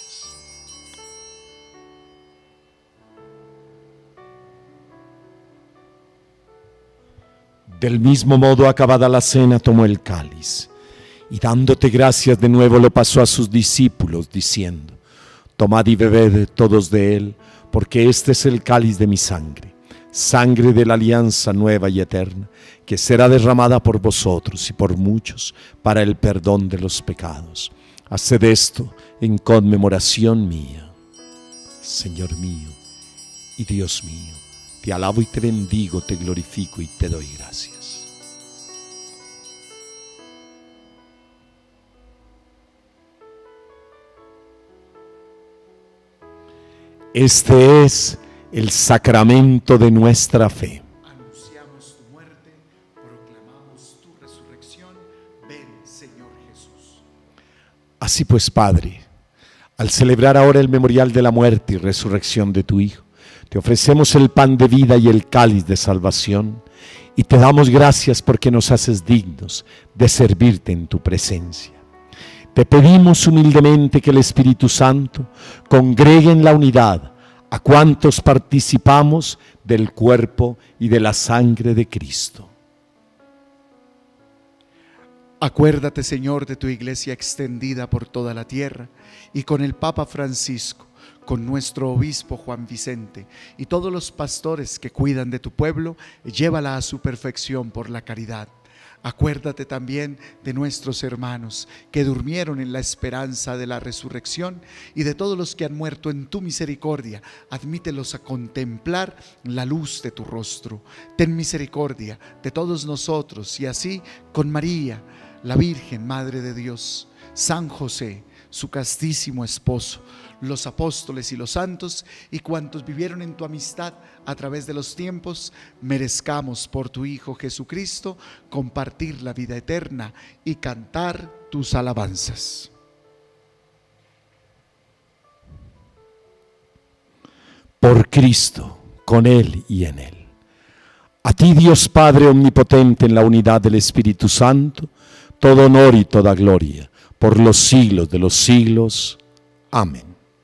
Del mismo modo, acabada la cena, tomó el cáliz y dándote gracias de nuevo lo pasó a sus discípulos, diciendo: tomad y bebed todos de él, porque este es el cáliz de mi sangre, sangre de la alianza nueva y eterna, que será derramada por vosotros y por muchos para el perdón de los pecados. Haced esto en conmemoración mía. Señor mío y Dios mío, te alabo y te bendigo, te glorifico y te doy gracias. Este es el sacramento de nuestra fe. Anunciamos tu muerte, proclamamos tu resurrección. Ven, Señor Jesús. Así pues, Padre, al celebrar ahora el memorial de la muerte y resurrección de tu Hijo, te ofrecemos el pan de vida y el cáliz de salvación, y te damos gracias porque nos haces dignos de servirte en tu presencia. te pedimos humildemente que el Espíritu Santo congregue en la unidad a cuantos participamos del cuerpo y de la sangre de Cristo. Acuérdate, Señor, de tu iglesia extendida por toda la tierra y con el Papa Francisco, con nuestro obispo Juan Vicente y todos los pastores que cuidan de tu pueblo, llévala a su perfección por la caridad. Acuérdate también de nuestros hermanos que durmieron en la esperanza de la resurrección y de todos los que han muerto en tu misericordia. Admítelos a contemplar la luz de tu rostro. Ten misericordia de todos nosotros y así con María, la Virgen Madre de Dios, San José, su castísimo esposo, los apóstoles y los santos y cuantos vivieron en tu amistad a través de los tiempos, merezcamos por tu Hijo Jesucristo compartir la vida eterna y cantar tus alabanzas. Por Cristo, con Él y en Él. A ti, Dios Padre omnipotente, en la unidad del Espíritu Santo, todo honor y toda gloria, por los siglos de los siglos. Amén.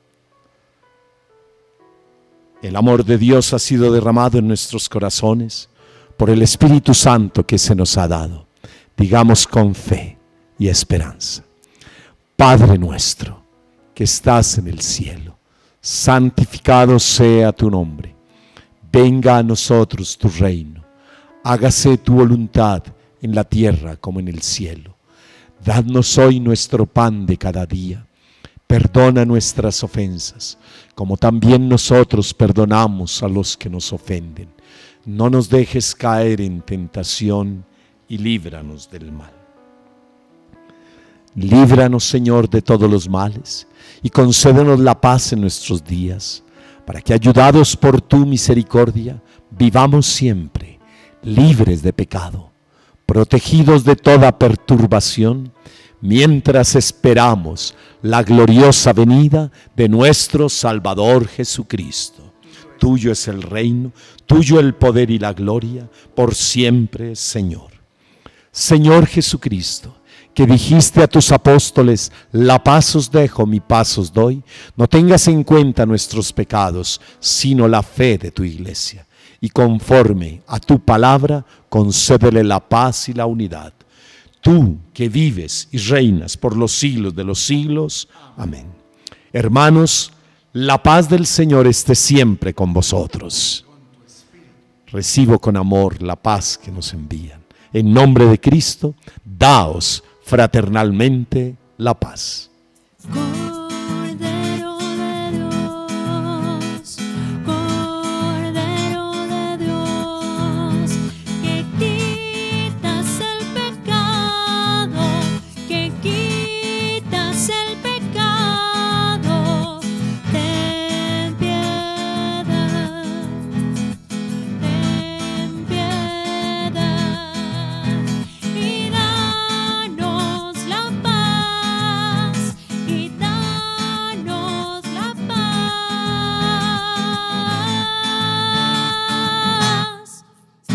El amor de Dios ha sido derramado en nuestros corazones por el Espíritu Santo que se nos ha dado. Digamos con fe y esperanza: Padre nuestro, que estás en el cielo, santificado sea tu nombre. Venga a nosotros tu reino. Hágase tu voluntad en la tierra como en el cielo. Dadnos hoy nuestro pan de cada día. Perdona nuestras ofensas, como también nosotros perdonamos a los que nos ofenden. No nos dejes caer en tentación y líbranos del mal. Líbranos, Señor, de todos los males y concédenos la paz en nuestros días, para que, ayudados por tu misericordia, vivamos siempre libres de pecado, protegidos de toda perturbación, mientras esperamos la gloriosa venida de nuestro Salvador Jesucristo. Tuyo es el reino, tuyo el poder y la gloria, por siempre, Señor. Señor Jesucristo, que dijiste a tus apóstoles: la paz os dejo, mi paz os doy, no tengas en cuenta nuestros pecados, sino la fe de tu iglesia. Y conforme a tu palabra, concédele la paz y la unidad. Tú que vives y reinas por los siglos de los siglos. Amén. Hermanos, la paz del Señor esté siempre con vosotros. Recibo con amor la paz que nos envían. En nombre de Cristo, daos fraternalmente la paz. Cordero de Dios, Cordero de Dios, que quitas el pecado, que quitas el pecado, ten piedad, ten piedad y danos la paz, y danos la paz.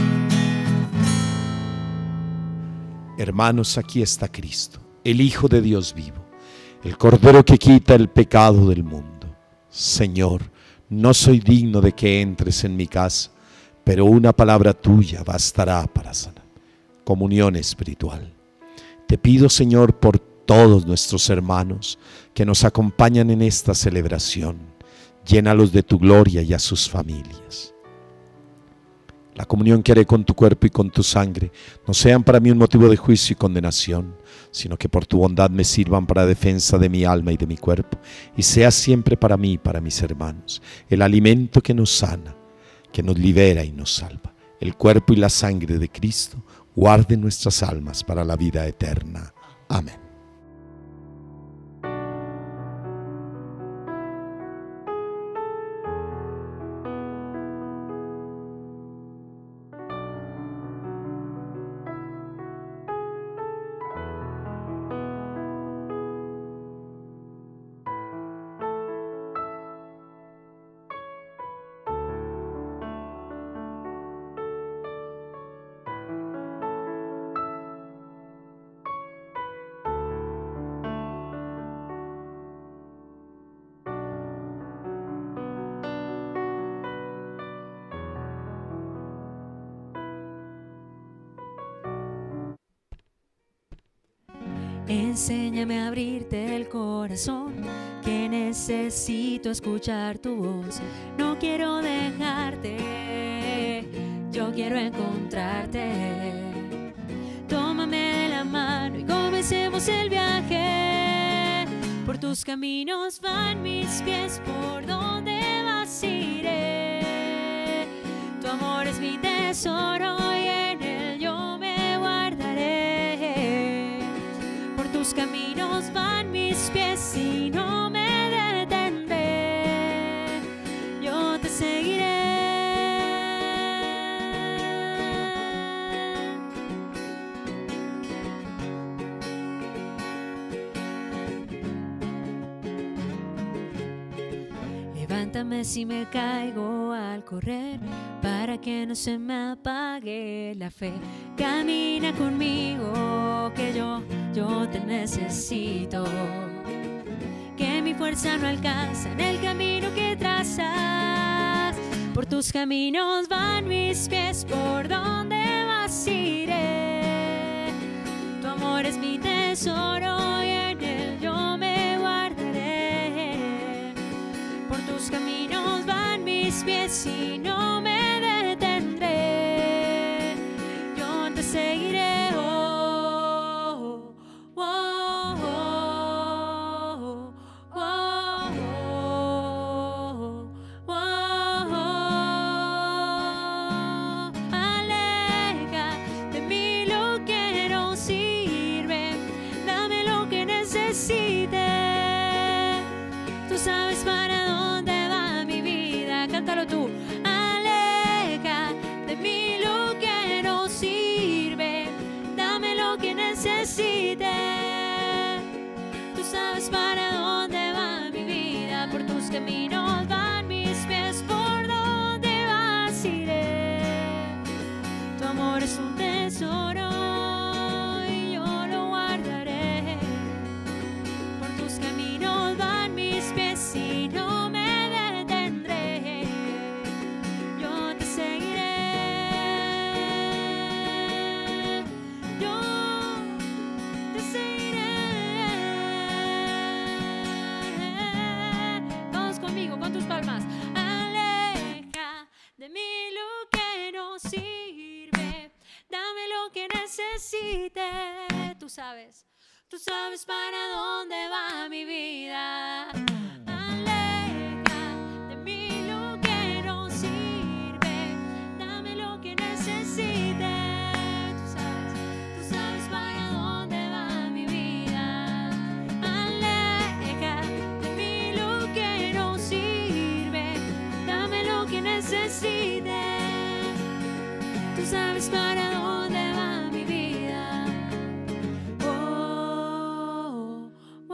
Hermanos, aquí está Cristo, el Hijo de Dios vivo, el Cordero que quita el pecado del mundo. Señor, no soy digno de que entres en mi casa, pero una palabra tuya bastará para sanar. Comunión espiritual. Te pido, Señor, por todos nuestros hermanos que nos acompañan en esta celebración. Llénalos de tu gloria y a sus familias. La comunión que haré con tu cuerpo y con tu sangre no sean para mí un motivo de juicio y condenación, sino que por tu bondad me sirvan para defensa de mi alma y de mi cuerpo, y sea siempre para mí y para mis hermanos el alimento que nos sana, que nos libera y nos salva. El cuerpo y la sangre de Cristo guarden nuestras almas para la vida eterna. Amén. Enséñame a abrirte el corazón, que necesito escuchar tu voz. No quiero dejarte, yo quiero encontrarte. Tómame de la mano y comencemos el viaje. Por tus caminos van mis pies, por donde vas iré. Tu amor es mi tesoro y en él yo me guardaré. Por tus caminos van mis pies y no me detendré. Yo te seguiré. Levántame si me caigo al correr, para que no se me apague la fe. Camina conmigo, que yo, yo te necesito. Que mi fuerza no alcanza en el camino que trazas. Por tus caminos van mis pies, por donde vas iré. Tu amor es mi tesoro y en él yo me guardaré. Por tus caminos van mis pies y no me detendré. Yo te seguiré. Oh, oh, oh, oh, oh, oh, oh. Aleja de mí lo que no sirve, dame lo que necesite. Tú sabes para dónde va mi vida, cántalo tú. Aleja de mí lo que no sirve, dame lo que necesite. Tú sabes para dónde va mi vida, por tus caminos van mis pies, por donde vas iré. Tu amor es un tesoro y yo lo guardaré. Por tus caminos van mis pies y no me detendré. Yo te seguiré. Yo te seguiré. Todos conmigo, con tus palmas. Aleja de mí lo que no sirve, dame lo que necesite. Tú sabes, tú sabes para dónde va mi vida. Aleja de mí lo que no sirve, dame lo que necesite. Tú sabes, tú sabes para dónde va mi vida. Aleja de mí lo que no sirve, dame lo que necesite. Tú sabes para dónde va mi vida. Oh, oh,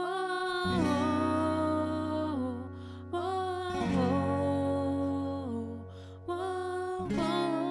oh, oh, oh, oh,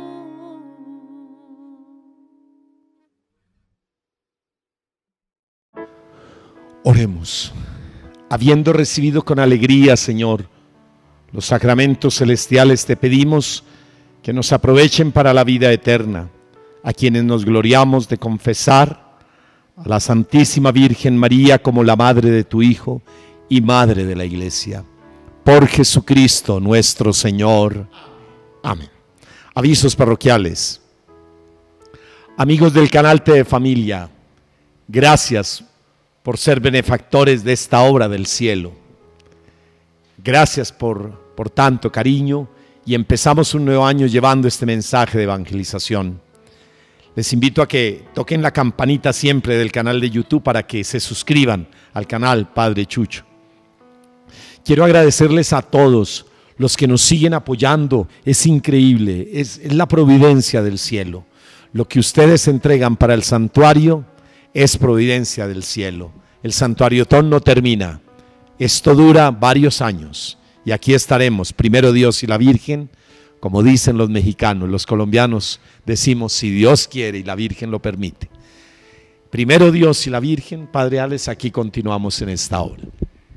oh. Oremos. Habiendo recibido con alegría, Señor, los sacramentos celestiales, te pedimos que nos aprovechen para la vida eterna, a quienes nos gloriamos de confesar a la Santísima Virgen María como la Madre de tu Hijo y Madre de la Iglesia. Por Jesucristo nuestro Señor. Amén. Avisos parroquiales. Amigos del canal T V Familia, gracias por ser benefactores de esta obra del cielo. Gracias por, por tanto cariño, y empezamos un nuevo año llevando este mensaje de evangelización. Les invito a que toquen la campanita siempre del canal de YouTube para que se suscriban al canal Padre Chucho. Quiero agradecerles a todos los que nos siguen apoyando. Es increíble, es, es la providencia del cielo. Lo que ustedes entregan para el santuario es providencia del cielo. El santuariotón no termina. Esto dura varios años. Y aquí estaremos, primero Dios y la Virgen, como dicen los mexicanos. Los colombianos decimos, si Dios quiere y la Virgen lo permite. Primero Dios y la Virgen, Padre Alex, aquí continuamos en esta hora.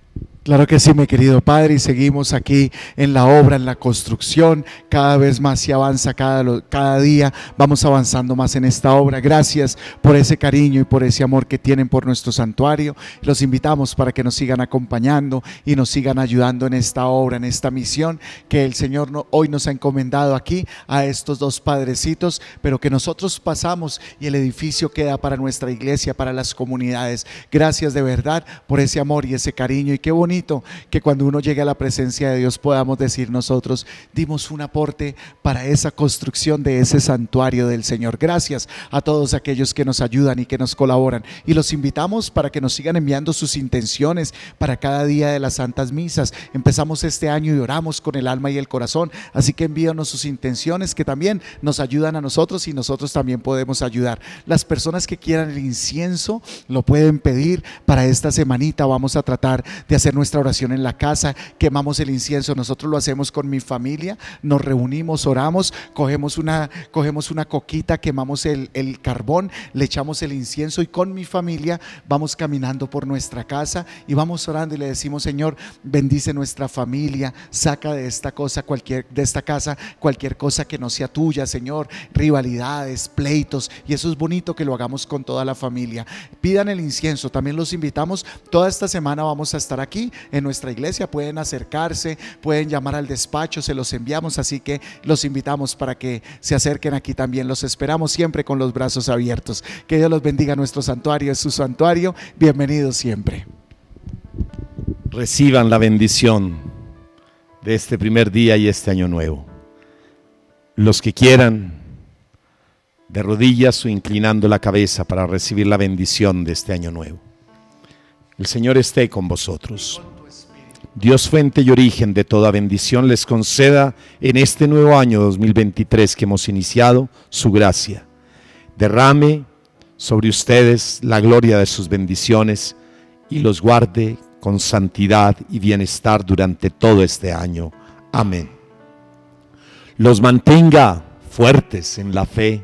Claro que sí, mi querido Padre, y seguimos aquí en la obra, en la construcción, cada vez más se avanza, cada, cada día vamos avanzando más en esta obra. Gracias por ese cariño y por ese amor que tienen por nuestro santuario. Los invitamos para que nos sigan acompañando y nos sigan ayudando en esta obra, en esta misión que el Señor no, hoy nos ha encomendado aquí a estos dos padrecitos, pero que nosotros pasamos y el edificio queda para nuestra iglesia, para las comunidades. Gracias de verdad por ese amor y ese cariño, y qué bonito que cuando uno llegue a la presencia de Dios podamos decir nosotros dimos un aporte para esa construcción de ese santuario del Señor. Gracias a todos aquellos que nos ayudan y que nos colaboran, y los invitamos para que nos sigan enviando sus intenciones para cada día de las santas misas. Empezamos este año y oramos con el alma y el corazón, así que envíanos sus intenciones que también nos ayudan a nosotros y nosotros también podemos ayudar. Las personas que quieran el incienso lo pueden pedir para esta semanita. Vamos a tratar de hacer nuestra oración en la casa, quemamos el incienso. Nosotros lo hacemos con mi familia, nos reunimos, oramos, cogemos una, cogemos una coquita, quemamos el, el carbón, le echamos el incienso y con mi familia vamos caminando por nuestra casa y vamos orando y le decimos: Señor, bendice nuestra familia, saca de esta cosa cualquier, de esta casa cualquier cosa que no sea tuya, Señor, rivalidades, pleitos, y eso es bonito que lo hagamos con toda la familia. Pidan el incienso, también los invitamos. Toda esta semana vamos a estar aquí en nuestra iglesia, pueden acercarse, pueden llamar al despacho, se los enviamos, así que los invitamos para que se acerquen aquí también. Los esperamos siempre con los brazos abiertos. Que Dios los bendiga. Nuestro santuario es su santuario. Bienvenidos siempre. Reciban la bendición de este primer día y este año nuevo. Los que quieran, de rodillas o inclinando la cabeza para recibir la bendición de este año nuevo. El Señor esté con vosotros. Dios, fuente y origen de toda bendición, les conceda en este nuevo año dos mil veintitrés que hemos iniciado su gracia. Derrame sobre ustedes la gloria de sus bendiciones y los guarde con santidad y bienestar durante todo este año. Amén. Los mantenga fuertes en la fe,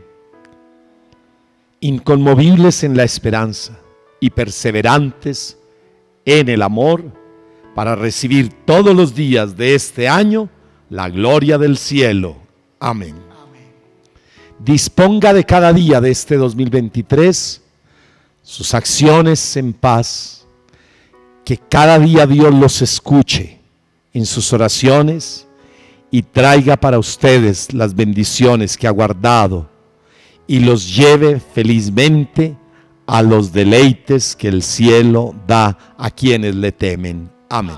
inconmovibles en la esperanza y perseverantes en el amor, para recibir todos los días de este año la gloria del cielo. Amén. Amén. Disponga de cada día de este dos mil veintitrés sus acciones en paz, que cada día Dios los escuche en sus oraciones y traiga para ustedes las bendiciones que ha guardado y los lleve felizmente a los deleites que el cielo da a quienes le temen. Amén.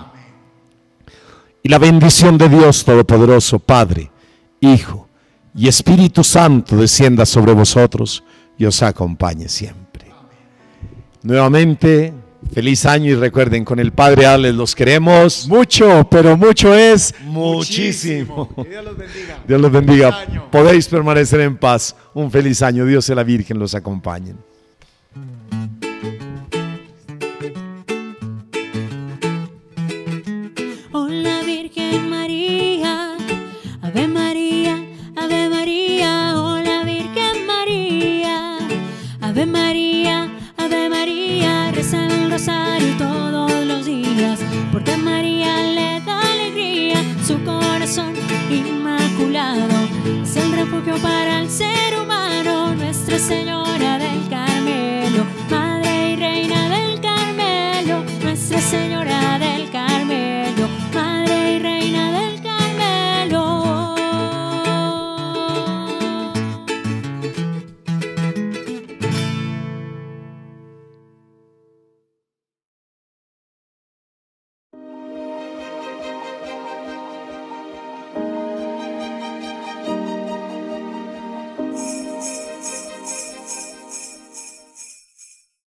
Y la bendición de Dios Todopoderoso, Padre, Hijo y Espíritu Santo descienda sobre vosotros y os acompañe siempre. Nuevamente, feliz año, y recuerden, con el Padre Alex los queremos mucho, pero mucho es muchísimo. muchísimo. Dios los bendiga. Dios los bendiga. Podéis permanecer en paz. Un feliz año. Dios y la Virgen los acompañen. Hola Virgen María, Ave María, Ave María, hola Virgen María, Ave María, Ave María, reza el rosario todos los días, porque María le da alegría, su corazón inmaculado es el refugio para el ser humano. Nuestra Señora